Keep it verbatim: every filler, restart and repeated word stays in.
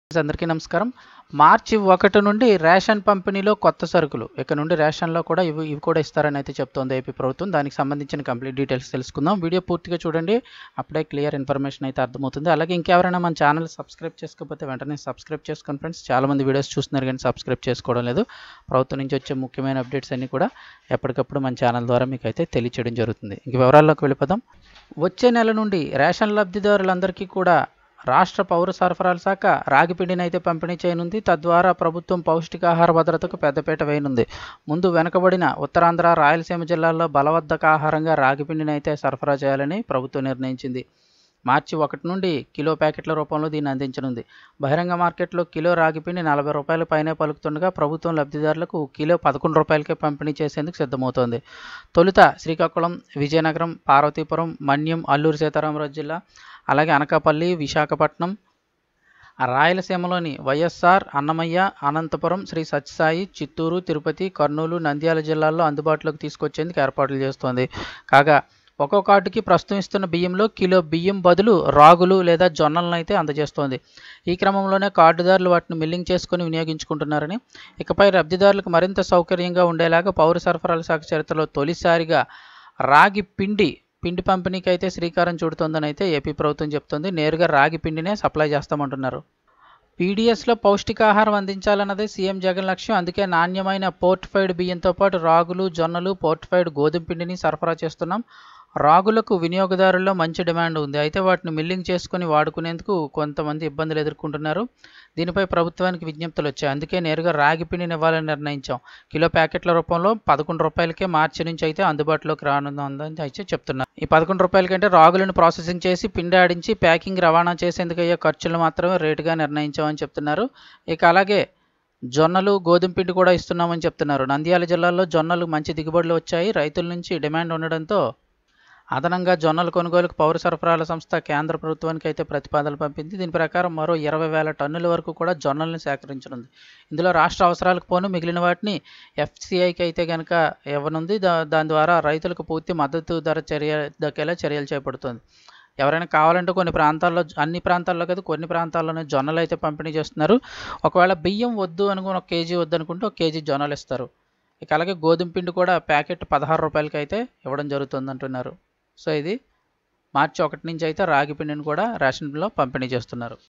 అందరికీ నమస్కారం. మార్చి ఒకటి నుండి రేషన్ పంపిణీలో కొత్త సరుకులు ఇక నుండి రేషన్లో కూడా ఇవి ఇవి కూడా ఇస్తారని అయితే చెప్తోంది ఏపీ ప్రభుత్వం. దానికి సంబంధించిన కంప్లీట్ డీటెయిల్స్ తెలుసుకుందాం. వీడియో పూర్తిగా చూడండి, అప్పుడే క్లియర్ ఇన్ఫర్మేషన్ అయితే అర్థమవుతుంది. అలాగే ఇంకెవరైనా మన ఛానల్ సబ్స్క్రైబ్ చేసుకోకపోతే వెంటనే సబ్స్క్రైబ్ చేసుకోండి ఫ్రెండ్స్. చాలామంది వీడియోస్ చూస్తున్నారు కానీ సబ్స్క్రైబ్ చేసుకోవడం లేదు. ప్రభుత్వం నుంచి వచ్చే ముఖ్యమైన అప్డేట్స్ అన్నీ కూడా ఎప్పటికప్పుడు మన ఛానల్ ద్వారా మీకు అయితే తెలియచేయడం జరుగుతుంది. ఇంక వివరాల్లోకి వెళ్ళిపోదాం. వచ్చే నెల నుండి రేషన్ లబ్ధిదారులందరికీ కూడా రాష్ట్ర పౌర సరఫరాల శాఖ రాగి పిండిని అయితే పంపిణీ చేయనుంది. తద్వారా ప్రభుత్వం పౌష్టికాహార భద్రతకు పెద్దపీట వేయనుంది. ముందు వెనుకబడిన ఉత్తరాంధ్ర, రాయలసీమ జిల్లాల్లో బలవర్ధక ఆహారంగా రాగి పిండిని అయితే సరఫరా చేయాలని ప్రభుత్వం నిర్ణయించింది. మార్చి ఒకటి నుండి కిలో ప్యాకెట్ల రూపంలో దీన్ని అందించనుంది. బహిరంగ మార్కెట్లో కిలో రాగి పిండి నలభై రూపాయల పైనే పలుకుతుండగా ప్రభుత్వం లబ్ధిదారులకు కిలో పదకొండు రూపాయలకే పంపిణీ చేసేందుకు సిద్ధమవుతోంది. తొలుత శ్రీకాకుళం, విజయనగరం, పార్వతీపురం, మన్యం, అల్లూరు సీతారామరాజు జిల్లా, అలాగే అనకాపల్లి, విశాఖపట్నం, రాయలసీమలోని వైఎస్ఆర్, అన్నమయ్య, అనంతపురం, శ్రీ సత్యసాయి, చిత్తూరు, తిరుపతి, కర్నూలు, నంద్యాల జిల్లాల్లో అందుబాటులోకి తీసుకొచ్చేందుకు ఏర్పాట్లు చేస్తోంది. కాగా ఒక్కో కార్డుకి ప్రస్తుతం ఇస్తున్న బియ్యంలో కిలో బియ్యం బదులు రాగులు లేదా జొన్నలను అయితే అందజేస్తోంది. ఈ క్రమంలోనే కార్డుదారులు వాటిని మిల్లింగ్ చేసుకుని వినియోగించుకుంటున్నారని, ఇకపై లబ్ధిదారులకు మరింత సౌకర్యంగా ఉండేలాగా పౌర సరఫరాల శాఖ చరిత్రలో తొలిసారిగా రాగి పిండి పిండి పంపిణీకి అయితే శ్రీకారం చుడుతోందని అయితే ఏపీ ప్రభుత్వం చెప్తోంది. నేరుగా రాగి పిండినే సప్లై చేస్తామంటున్నారు. పీడిఎస్లో పౌష్టికాహారం అందించాలన్నదే సీఎం జగన్ లక్ష్యం. అందుకే నాణ్యమైన పోర్టిఫైడ్ బియ్యంతో పాటు రాగులు, జొన్నలు, పోర్టిఫైడ్ గోధుమ పిండిని సరఫరా చేస్తున్నాం. రాగులకు వినియోగదారుల్లో మంచి డిమాండ్ ఉంది. అయితే వాటిని మిల్లింగ్ చేసుకుని వాడుకునేందుకు కొంతమంది ఇబ్బందులు ఎదుర్కొంటున్నారు. దీనిపై ప్రభుత్వానికి విజ్ఞప్తులు వచ్చాయి. అందుకే నేరుగా రాగి పిండిని ఇవ్వాలని నిర్ణయించాం. కిలో ప్యాకెట్ల రూపంలో పదకొండు రూపాయలకే మార్చి నుంచి అయితే అందుబాటులోకి రానుందని అయితే చెప్తున్నారు. ఈ పదకొండు రూపాయలకంటే రాగులను ప్రాసెసింగ్ చేసి పిండి ఆడించి ప్యాకింగ్ రవాణా చేసేందుకు అయ్యే ఖర్చులు మాత్రమే రేటుగా నిర్ణయించామని చెప్తున్నారు. ఇక అలాగే జొన్నలు, గోధుమ పిండి కూడా ఇస్తున్నామని చెప్తున్నారు. నంద్యాల జిల్లాలో జొన్నలు మంచి దిగుబడులు వచ్చాయి. రైతుల నుంచి డిమాండ్ ఉండడంతో అదనంగా జొన్నల కొనుగోలుకు పౌర సరఫరాల సంస్థ కేంద్ర ప్రభుత్వానికి అయితే ప్రతిపాదనలు పంపింది. దీని ప్రకారం మరో ఇరవై వేల టన్నుల వరకు కూడా జొన్నలను సేకరించనుంది. ఇందులో రాష్ట్ర అవసరాలకు పోను మిగిలిన వాటిని ఎఫ్సిఐకి అయితే కనుక ఇవ్వనుంది. దా దాని ద్వారా రైతులకు పూర్తి మద్దతు ధర చర్య దక్కేలా చర్యలు చేపడుతుంది. ఎవరైనా కావాలంటే కొన్ని ప్రాంతాల్లో, అన్ని ప్రాంతాల్లో కదా, కొన్ని ప్రాంతాల్లోనే జొన్నలు అయితే పంపిణీ చేస్తున్నారు. ఒకవేళ బియ్యం వద్దు అనుకుని ఒక కేజీ వద్దు అనుకుంటే ఒక కేజీ జొన్నలు ఇస్తారు. ఇక అలాగే గోధుమ పిండి కూడా ప్యాకెట్ పదహారు రూపాయలకి అయితే ఇవ్వడం జరుగుతుంది అంటున్నారు. సో ఇది మార్చి ఒకటి నుంచి అయితే రాగి పిండిని కూడా రేషన్లో పంపిణీ చేస్తున్నారు.